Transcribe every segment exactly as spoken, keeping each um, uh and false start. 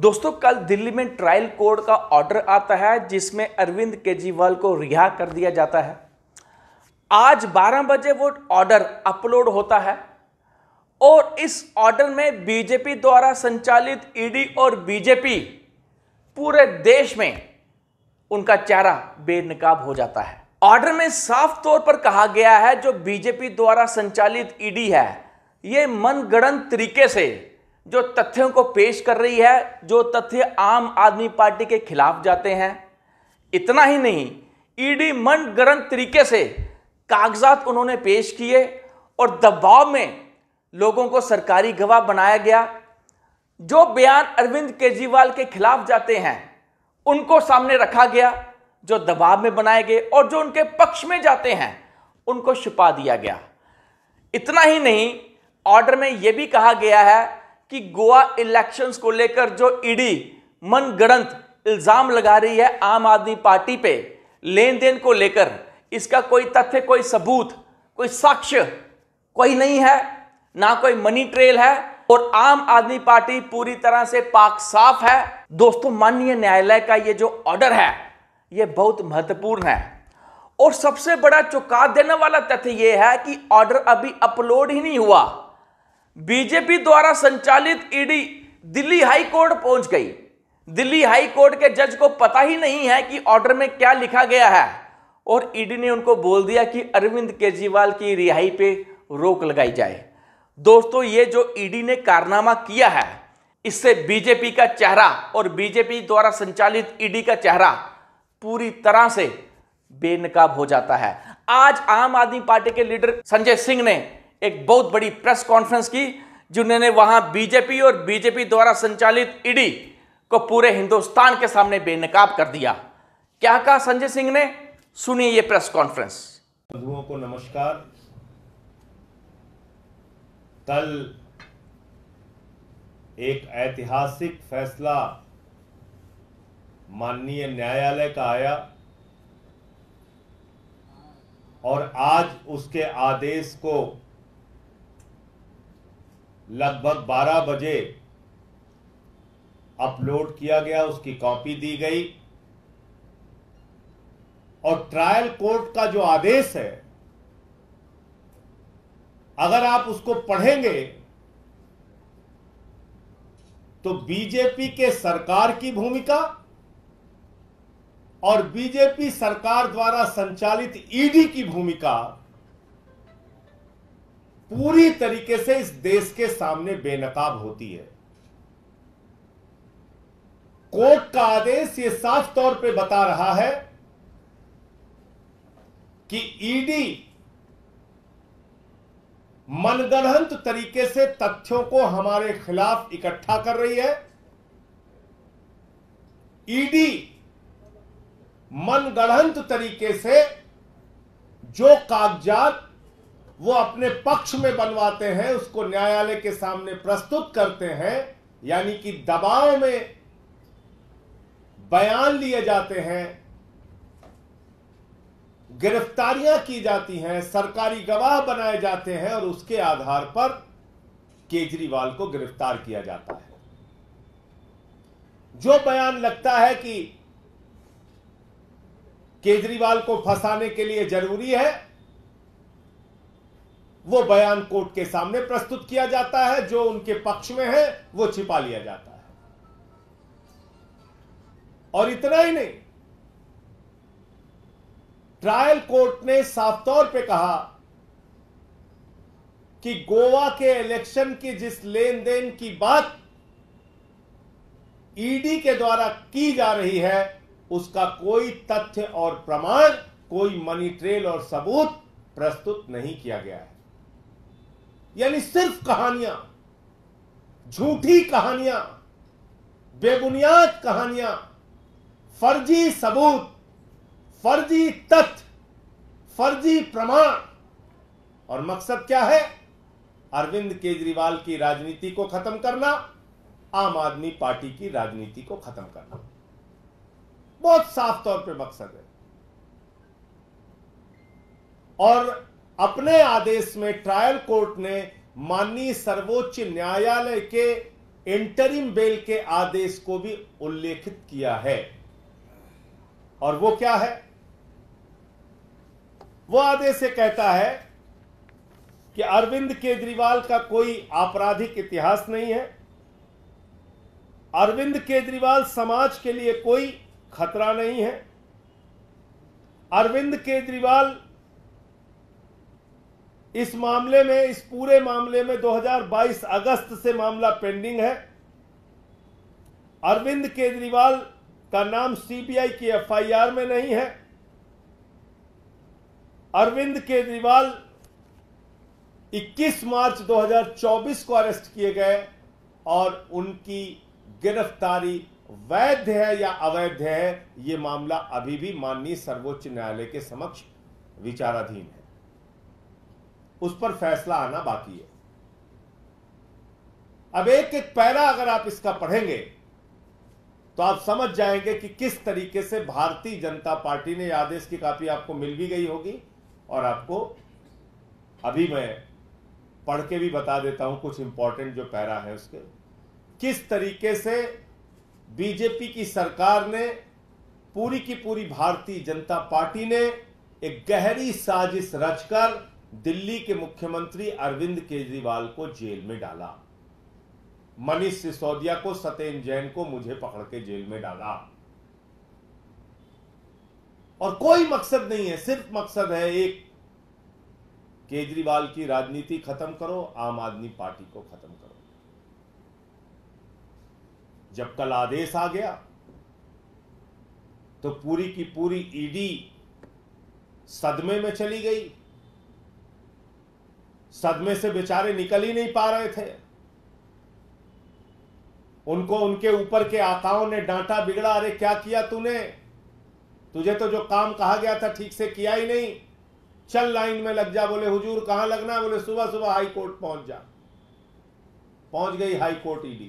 दोस्तों, कल दिल्ली में ट्रायल कोर्ट का ऑर्डर आता है जिसमें अरविंद केजरीवाल को रिहा कर दिया जाता है। आज बारह बजे वो ऑर्डर अपलोड होता है और इस ऑर्डर में बीजेपी द्वारा संचालित ईडी और बीजेपी पूरे देश में उनका चेहरा बेनकाब हो जाता है। ऑर्डर में साफ तौर पर कहा गया है जो बीजेपी द्वारा संचालित ईडी है ये मनगढ़ंत तरीके से जो तथ्यों को पेश कर रही है, जो तथ्य आम आदमी पार्टी के खिलाफ जाते हैं। इतना ही नहीं, ईडी मनगढ़ंत तरीके से कागजात उन्होंने पेश किए और दबाव में लोगों को सरकारी गवाह बनाया गया। जो बयान अरविंद केजरीवाल के खिलाफ जाते हैं उनको सामने रखा गया, जो दबाव में बनाए गए, और जो उनके पक्ष में जाते हैं उनको छुपा दिया गया। इतना ही नहीं, ऑर्डर में यह भी कहा गया है कि गोवा इलेक्शंस को लेकर जो ईडी मनगढ़ंत इल्जाम लगा रही है आम आदमी पार्टी पे लेन देन को लेकर, इसका कोई तथ्य, कोई सबूत, कोई साक्ष्य कोई नहीं है, ना कोई मनी ट्रेल है और आम आदमी पार्टी पूरी तरह से पाक साफ है। दोस्तों, माननीय न्यायालय का ये जो ऑर्डर है ये बहुत महत्वपूर्ण है और सबसे बड़ा चौंका देने वाला तथ्य यह है कि ऑर्डर अभी अपलोड ही नहीं हुआ। बीजेपी द्वारा संचालित ईडी दिल्ली हाई कोर्ट पहुंच गई। दिल्ली हाई कोर्ट के जज को पता ही नहीं है कि ऑर्डर में क्या लिखा गया है और ईडी ने उनको बोल दिया कि अरविंद केजरीवाल की रिहाई पे रोक लगाई जाए। दोस्तों, ये जो ईडी ने कारनामा किया है इससे बीजेपी का चेहरा और बीजेपी द्वारा संचालित ईडी का चेहरा पूरी तरह से बेनकाब हो जाता है। आज आम आदमी पार्टी के लीडर संजय सिंह ने एक बहुत बड़ी प्रेस कॉन्फ्रेंस की जिन्होंने वहां बीजेपी और बीजेपी द्वारा संचालित ईडी को पूरे हिंदुस्तान के सामने बेनकाब कर दिया। क्या कहा संजय सिंह ने, सुनिए ये प्रेस कॉन्फ्रेंस। बंधुओं को नमस्कार। कल एक ऐतिहासिक फैसला माननीय न्यायालय का आया और आज उसके आदेश को लगभग बारह बजे अपलोड किया गया, उसकी कॉपी दी गई और ट्रायल कोर्ट का जो आदेश है अगर आप उसको पढ़ेंगे तो बीजेपी के सरकार की भूमिका और बीजेपी सरकार द्वारा संचालित ईडी की भूमिका पूरी तरीके से इस देश के सामने बेनकाब होती है। कोर्ट का आदेश ये साफ तौर पे बता रहा है कि ईडी मनगढ़ंत तरीके से तथ्यों को हमारे खिलाफ इकट्ठा कर रही है। ईडी मनगढ़ंत तरीके से जो कागजात वो अपने पक्ष में बनवाते हैं उसको न्यायालय के सामने प्रस्तुत करते हैं, यानी कि दबाव में बयान लिए जाते हैं, गिरफ्तारियां की जाती हैं, सरकारी गवाह बनाए जाते हैं और उसके आधार पर केजरीवाल को गिरफ्तार किया जाता है। जो बयान लगता है कि केजरीवाल को फंसाने के लिए जरूरी है वो बयान कोर्ट के सामने प्रस्तुत किया जाता है, जो उनके पक्ष में है वो छिपा लिया जाता है। और इतना ही नहीं, ट्रायल कोर्ट ने साफ तौर पे कहा कि गोवा के इलेक्शन की जिस लेन देन की बात ईडी के द्वारा की जा रही है उसका कोई तथ्य और प्रमाण, कोई मनी ट्रेल और सबूत प्रस्तुत नहीं किया गया है। यानी सिर्फ कहानियां, झूठी कहानियां, बेबुनियाद कहानियां, फर्जी सबूत, फर्जी तथ्य, फर्जी प्रमाण, और मकसद क्या है? अरविंद केजरीवाल की राजनीति को खत्म करना, आम आदमी पार्टी की राजनीति को खत्म करना। बहुत साफ तौर पे मकसद है। और अपने आदेश में ट्रायल कोर्ट ने माननीय सर्वोच्च न्यायालय के इंटरिम बेल के आदेश को भी उल्लेखित किया है। और वो क्या है? वो आदेश से कहता है कि अरविंद केजरीवाल का कोई आपराधिक इतिहास नहीं है, अरविंद केजरीवाल समाज के लिए कोई खतरा नहीं है, अरविंद केजरीवाल इस मामले में, इस पूरे मामले में दो हज़ार बाईस अगस्त से मामला पेंडिंग है। अरविंद केजरीवाल का नाम सीबीआई की एफआईआर में नहीं है। अरविंद केजरीवाल इक्कीस मार्च दो हज़ार चौबीस को अरेस्ट किए गए और उनकी गिरफ्तारी वैध है या अवैध है, यह मामला अभी भी माननीय सर्वोच्च न्यायालय के समक्ष विचाराधीन है। उस पर फैसला आना बाकी है। अब एक एक पैरा अगर आप इसका पढ़ेंगे तो आप समझ जाएंगे कि किस तरीके से भारतीय जनता पार्टी ने, आदेश की कॉपी आपको मिल भी गई होगी और आपको अभी मैं पढ़ के भी बता देता हूं कुछ इंपॉर्टेंट जो पैरा है उसके, किस तरीके से बीजेपी की सरकार ने, पूरी की पूरी भारतीय जनता पार्टी ने एक गहरी साजिश रचकर दिल्ली के मुख्यमंत्री अरविंद केजरीवाल को जेल में डाला, मनीष सिसोदिया को, सत्येंद्र जैन को, मुझे पकड़ के जेल में डाला। और कोई मकसद नहीं है, सिर्फ मकसद है एक, केजरीवाल की राजनीति खत्म करो, आम आदमी पार्टी को खत्म करो। जब कल आदेश आ गया तो पूरी की पूरी ईडी सदमे में चली गई। सदमे से बेचारे निकल ही नहीं पा रहे थे। उनको उनके ऊपर के आकाओं ने डांटा, बिगड़ा, अरे क्या किया तूने, तुझे तो जो काम कहा गया था ठीक से किया ही नहीं, चल लाइन में लग जा। बोले हुजूर कहां लगना? बोले सुबह सुबह हाई कोर्ट पहुंच जा। पहुंच गई हाई कोर्ट ईडी।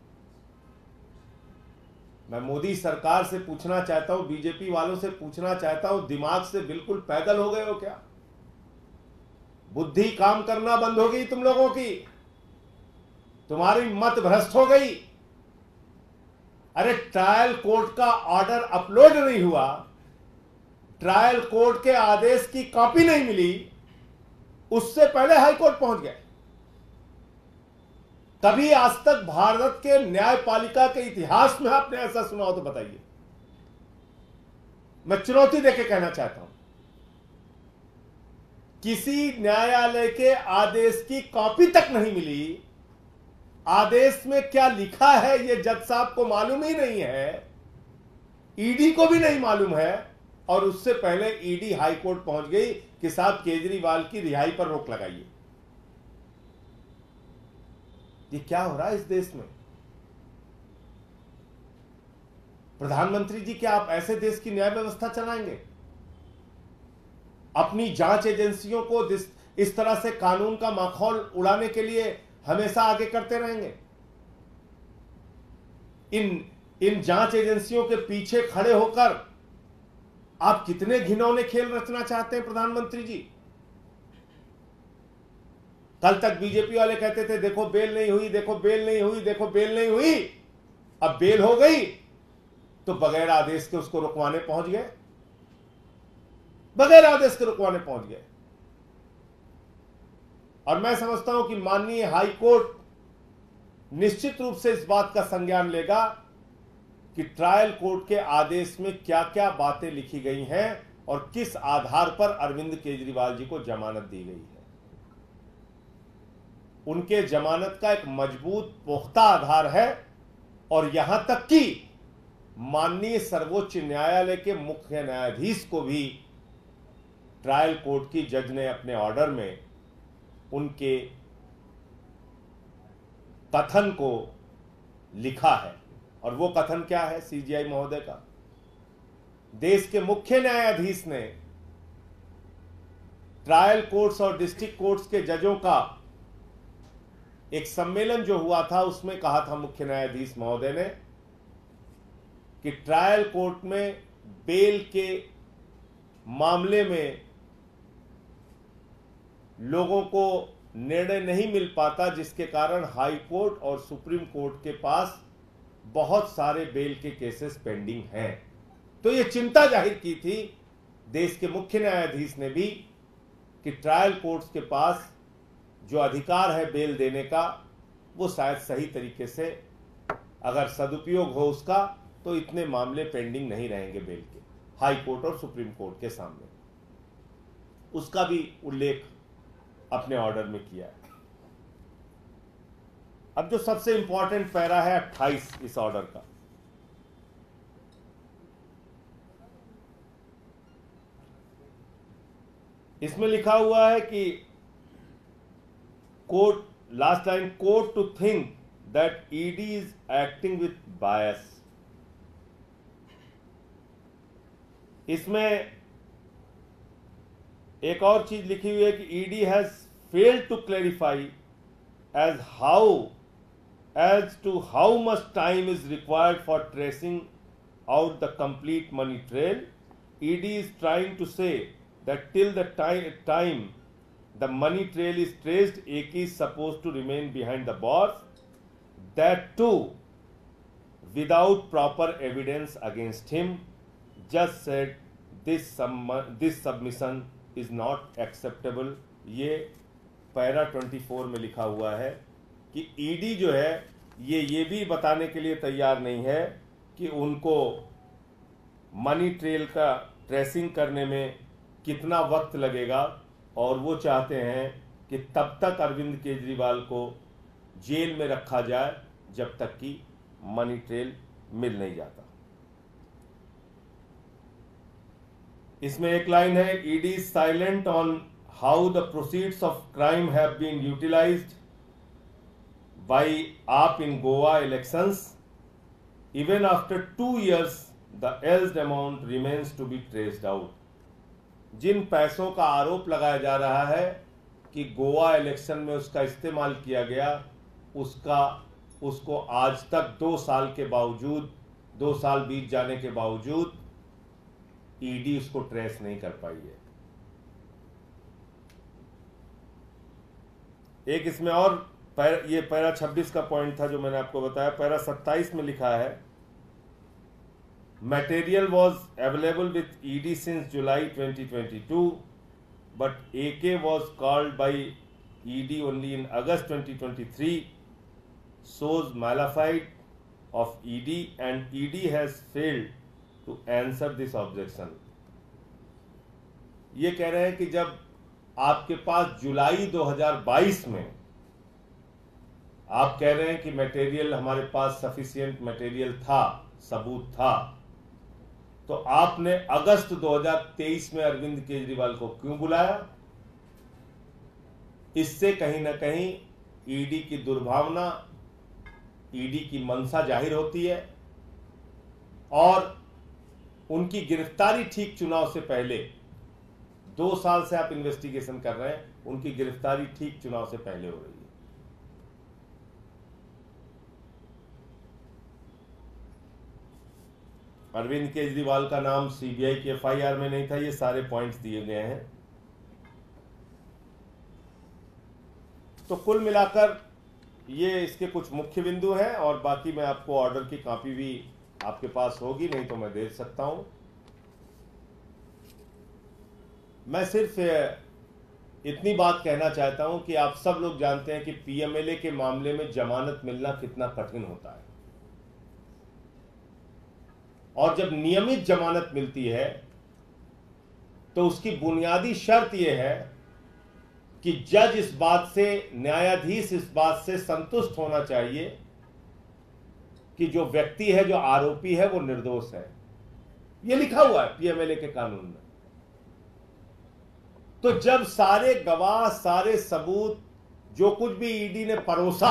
मैं मोदी सरकार से पूछना चाहता हूं, बीजेपी वालों से पूछना चाहता हूं, दिमाग से बिल्कुल पैदल हो गए हो क्या? बुद्धि काम करना बंद हो गई तुम लोगों की? तुम्हारी मत भ्रष्ट हो गई? अरे ट्रायल कोर्ट का ऑर्डर अपलोड नहीं हुआ, ट्रायल कोर्ट के आदेश की कॉपी नहीं मिली, उससे पहले हाई कोर्ट पहुंच गए। कभी आज तक भारत के न्यायपालिका के इतिहास में आपने ऐसा सुना हो तो बताइए। मैं चुनौती देके कहना चाहता हूं, किसी न्यायालय के आदेश की कॉपी तक नहीं मिली, आदेश में क्या लिखा है यह जज साहब को मालूम ही नहीं है, ईडी को भी नहीं मालूम है, और उससे पहले ईडी हाई कोर्ट पहुंच गई कि साहब केजरीवाल की रिहाई पर रोक लगाइए। ये क्या हो रहा है इस देश में? प्रधानमंत्री जी, क्या आप ऐसे देश की न्याय व्यवस्था चलाएंगे? अपनी जांच एजेंसियों को इस तरह से कानून का माखौल उड़ाने के लिए हमेशा आगे करते रहेंगे? इन इन जांच एजेंसियों के पीछे खड़े होकर आप कितने घिनौने खेल रचना चाहते हैं प्रधानमंत्री जी? कल तक बीजेपी वाले कहते थे देखो बेल नहीं हुई, देखो बेल नहीं हुई, देखो बेल नहीं हुई। अब बेल हो गई तो बगैर आदेश के उसको रुकवाने पहुंच गए, बगैर आदेश के रुकवाने पहुंच गए। और मैं समझता हूं कि माननीय हाई कोर्ट निश्चित रूप से इस बात का संज्ञान लेगा कि ट्रायल कोर्ट के आदेश में क्या क्या बातें लिखी गई हैं और किस आधार पर अरविंद केजरीवाल जी को जमानत दी गई है। उनके जमानत का एक मजबूत पुख्ता आधार है, और यहां तक कि माननीय सर्वोच्च न्यायालय के मुख्य न्यायाधीश को भी ट्रायल कोर्ट की जज ने अपने ऑर्डर में उनके कथन को लिखा है। और वो कथन क्या है सीजीआई महोदय का? देश के मुख्य न्यायाधीश ने ट्रायल कोर्ट्स और डिस्ट्रिक्ट कोर्ट्स के जजों का एक सम्मेलन जो हुआ था उसमें कहा था मुख्य न्यायाधीश महोदय ने कि ट्रायल कोर्ट में बेल के मामले में लोगों को निर्णय नहीं मिल पाता, जिसके कारण हाई कोर्ट और सुप्रीम कोर्ट के पास बहुत सारे बेल के केसेस पेंडिंग हैं। तो ये चिंता जाहिर की थी देश के मुख्य न्यायाधीश ने भी कि ट्रायल कोर्ट्स के पास जो अधिकार है बेल देने का, वो शायद सही तरीके से अगर सदुपयोग हो उसका, तो इतने मामले पेंडिंग नहीं रहेंगे बेल के हाई कोर्ट और सुप्रीम कोर्ट के सामने। उसका भी उल्लेख अपने ऑर्डर में किया है। अब जो सबसे इंपॉर्टेंट पैरा है अट्ठाईस इस ऑर्डर का, इसमें लिखा हुआ है कि court, last line, court to think that ED is acting with bias. इसमें एक और चीज लिखी हुई है कि ED has failed to clarify as how as to how much time is required for tracing out the complete money trail. E D is trying to say that till the time, time the money trail is traced, A K is supposed to remain behind the bars, that too without proper evidence against him. Just said this, sum, this submission is not acceptable. ये para चौबीस में लिखा हुआ है कि ED जो है ये ये भी बताने के लिए तैयार नहीं है कि उनको मनी ट्रेल का ट्रेसिंग करने में कितना वक्त लगेगा, और वो चाहते हैं कि तब तक अरविंद केजरीवाल को जेल में रखा जाए जब तक कि मनी ट्रेल मिल नहीं जाता। इसमें एक लाइन है, ED is silent on how the proceeds of crime have been utilized by A P in Goa elections. Even after two years, the alleged amount remains to be traced out. जिन पैसों का आरोप लगाया जा रहा है कि गोवा इलेक्शन में उसका इस्तेमाल किया गया, उसका उसको आज तक दो साल के बावजूद, दो साल बीत जाने के बावजूद ईडी उसको ट्रेस नहीं कर पाई है। एक इसमें और पैर, ये पैरा छब्बीस का पॉइंट था जो मैंने आपको बताया। पैरा सत्ताईस में लिखा है, material was available with ED since July twenty twenty two, but AK was called by ED only in August twenty twenty three, shows malafide of E D and E D has failed to answer this objection. ये कह रहे हैं कि जब आपके पास जुलाई दो हज़ार बाईस में आप कह रहे हैं कि मटेरियल हमारे पास सफिशिएंट मटेरियल था, सबूत था, तो आपने अगस्त दो हज़ार तेईस में अरविंद केजरीवाल को क्यों बुलाया? इससे कहीं ना कहीं ईडी की दुर्भावना, ईडी की मंशा जाहिर होती है, और उनकी गिरफ्तारी ठीक चुनाव से पहले, दो साल से आप इन्वेस्टिगेशन कर रहे हैं, उनकी गिरफ्तारी ठीक चुनाव से पहले हो रही है। अरविंद केजरीवाल का नाम सीबीआई की एफआईआर में नहीं था, ये सारे पॉइंट्स दिए गए हैं। तो कुल मिलाकर ये इसके कुछ मुख्य बिंदु हैं, और बाकी मैं आपको ऑर्डर की कॉपी भी आपके पास होगी, नहीं तो मैं दे सकता हूं। मैं सिर्फ इतनी बात कहना चाहता हूं कि आप सब लोग जानते हैं कि पीएमएलए के मामले में जमानत मिलना कितना कठिन होता है, और जब नियमित जमानत मिलती है तो उसकी बुनियादी शर्त यह है कि जज इस बात से, न्यायाधीश इस बात से संतुष्ट होना चाहिए कि जो व्यक्ति है, जो आरोपी है, वो निर्दोष है। यह लिखा हुआ है पीएमएलए के कानून में। तो जब सारे गवाह, सारे सबूत, जो कुछ भी ईडी ने परोसा,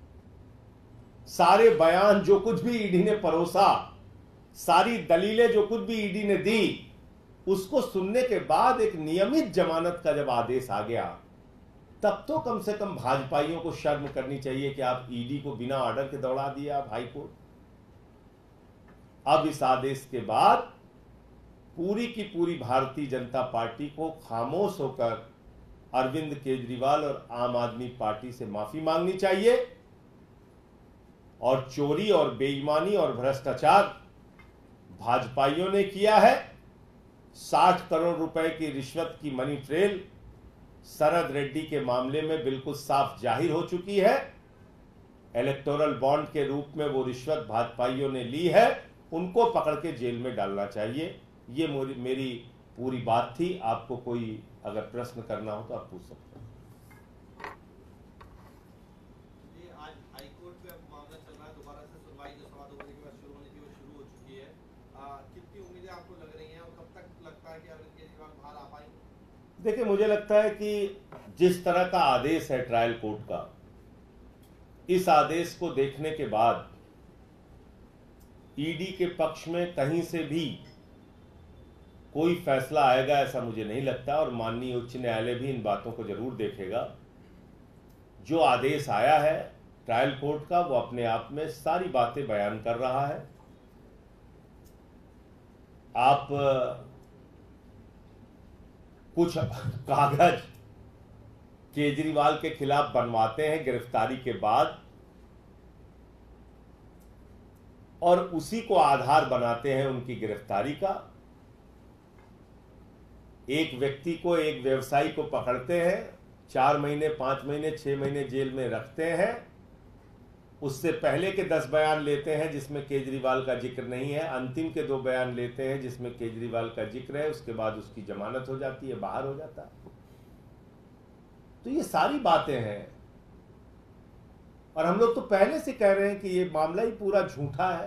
सारे बयान जो कुछ भी ईडी ने परोसा, सारी दलीलें जो कुछ भी ईडी ने दी, उसको सुनने के बाद एक नियमित जमानत का जब आदेश आ गया, तब तो कम से कम भाजपाइयों को शर्म करनी चाहिए कि आप ईडी को बिना ऑर्डर के दौड़ा दिए आप हाई कोर्ट। अब इस आदेश के बाद पूरी की पूरी भारतीय जनता पार्टी को खामोश होकर अरविंद केजरीवाल और आम आदमी पार्टी से माफी मांगनी चाहिए और चोरी और बेईमानी और भ्रष्टाचार भाजपाइयों ने किया है। साठ करोड़ रुपए की रिश्वत की मनी ट्रेल शरद रेड्डी के मामले में बिल्कुल साफ जाहिर हो चुकी है। इलेक्टोरल बॉन्ड के रूप में वो रिश्वत भाजपाइयों ने ली है, उनको पकड़ के जेल में डालना चाहिए। ये मेरी पूरी बात थी। आपको कोई अगर प्रश्न करना हो तो आप पूछ सकते हैं। आज हाईकोर्ट में मामला चल रहा है, दोबारा से सुनवाई जो सवा दो बजे के बाद शुरू होनी थी वो शुरू हो चुकी है। आ, कितनी उम्मीदें आपको लग रही हैं और कब तक लगता है कि अरविंद केजरीवाल बाहर आ पाएंगे? देखिए, मुझे लगता है कि जिस तरह का आदेश है ट्रायल कोर्ट का, इस आदेश को देखने के बाद ईडी के पक्ष में कहीं से भी कोई फैसला आएगा ऐसा मुझे नहीं लगता और माननीय उच्च न्यायालय भी इन बातों को जरूर देखेगा। जो आदेश आया है ट्रायल कोर्ट का, वो अपने आप में सारी बातें बयान कर रहा है। आप कुछ कागज केजरीवाल के खिलाफ बनवाते हैं गिरफ्तारी के बाद और उसी को आधार बनाते हैं उनकी गिरफ्तारी का। एक व्यक्ति को, एक व्यवसायी को पकड़ते हैं, चार महीने पांच महीने छह महीने जेल में रखते हैं, उससे पहले के दस बयान लेते हैं जिसमें केजरीवाल का जिक्र नहीं है, अंतिम के दो बयान लेते हैं जिसमें केजरीवाल का जिक्र है, उसके बाद उसकी जमानत हो जाती है, बाहर हो जाता है। तो ये सारी बातें हैं और हम लोग तो पहले से कह रहे हैं कि ये मामला ही पूरा झूठा है,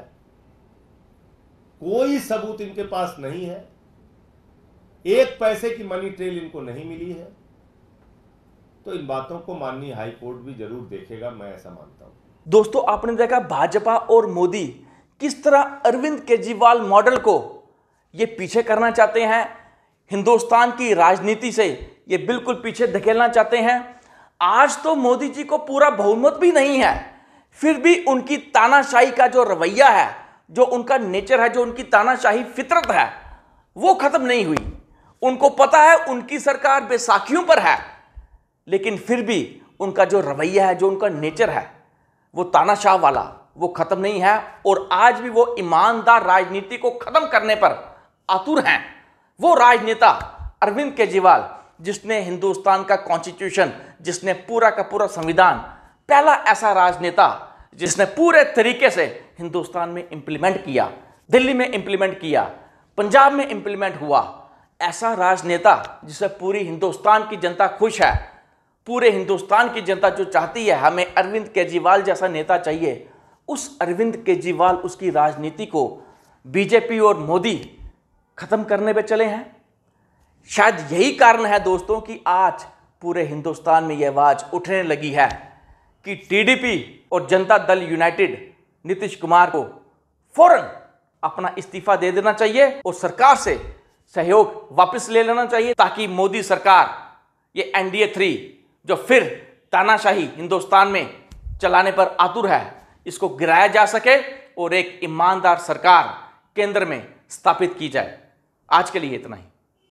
कोई सबूत इनके पास नहीं है, एक पैसे की मनी ट्रेल इनको नहीं मिली है। तो इन बातों को माननीय हाई कोर्ट भी जरूर देखेगा, मैं ऐसा मानता हूं। दोस्तों, आपने देखा भाजपा और मोदी किस तरह अरविंद केजरीवाल मॉडल को ये पीछे करना चाहते हैं, हिंदुस्तान की राजनीति से ये बिल्कुल पीछे धकेलना चाहते हैं। आज तो मोदी जी को पूरा बहुमत भी नहीं है, फिर भी उनकी तानाशाही का जो रवैया है, जो उनका नेचर है, जो उनकी तानाशाही फितरत है, वो खत्म नहीं हुई। उनको पता है उनकी सरकार बैसाखियों पर है, लेकिन फिर भी उनका जो रवैया है, जो उनका नेचर है, वो तानाशाह वाला, वो खत्म नहीं है और आज भी वो ईमानदार राजनीति को खत्म करने पर आतुर हैं। वो राजनेता अरविंद केजरीवाल, जिसने हिंदुस्तान का कॉन्स्टिट्यूशन, जिसने पूरा का पूरा संविधान, पहला ऐसा राजनेता जिसने पूरे तरीके से हिंदुस्तान में इंप्लीमेंट किया, दिल्ली में इंप्लीमेंट किया, पंजाब में इंप्लीमेंट हुआ, ऐसा राजनेता जिससे पूरी हिंदुस्तान की जनता खुश है, पूरे हिंदुस्तान की जनता जो चाहती है हमें अरविंद केजरीवाल जैसा नेता चाहिए, उस अरविंद केजरीवाल, उसकी राजनीति को बीजेपी और मोदी खत्म करने पे चले हैं। शायद यही कारण है दोस्तों कि आज पूरे हिंदुस्तान में यह आवाज उठने लगी है कि टीडीपी और जनता दल यूनाइटेड नीतीश कुमार को फौरन अपना इस्तीफा दे देना चाहिए और सरकार से सहयोग वापस ले लेना चाहिए, ताकि मोदी सरकार ये एनडीए थ्री जो फिर तानाशाही हिंदुस्तान में चलाने पर आतुर है, इसको गिराया जा सके और एक ईमानदार सरकार केंद्र में स्थापित की जाए। आज के लिए इतना ही।